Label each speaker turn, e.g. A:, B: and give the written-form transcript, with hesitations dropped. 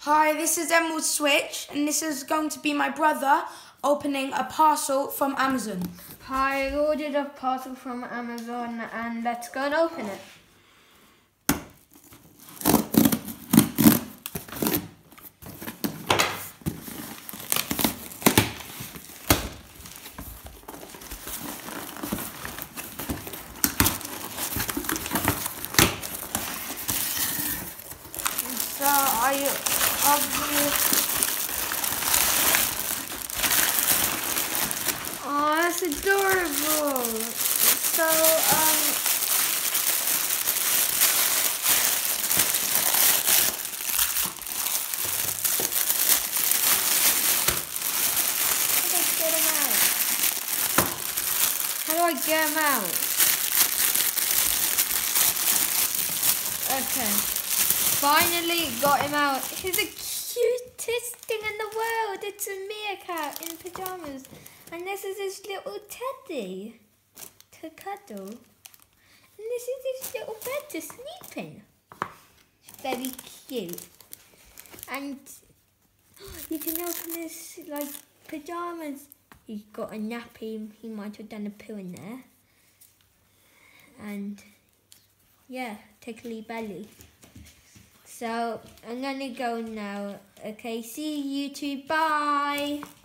A: Hi, this is Emerald Switch, and this is going to be my brother opening a parcel from Amazon.
B: Hi, I ordered a parcel from Amazon and let's go and open it. So oh, that's adorable. So how do I get him out? Okay. Finally got him out. He's the cutest thing in the world. It's a meerkat in pajamas. And this is his little teddy to cuddle. And this is his little bed to sleep in. It's very cute. And you can open his like pajamas. He's got a nappy. He might have done a poo in there. And yeah, tickly belly. So I'm gonna go now. Okay, see you YouTube. Bye.